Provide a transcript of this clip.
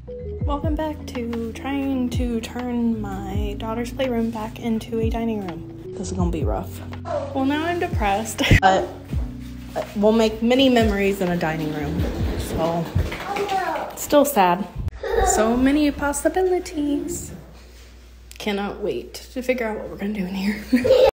Welcome back to trying to turn my daughter's playroom back into a dining room. This is gonna be rough. Well, now I'm depressed, but we'll make many memories in a dining room, so still sad. So many possibilities. Cannot wait to figure out what we're gonna do in here.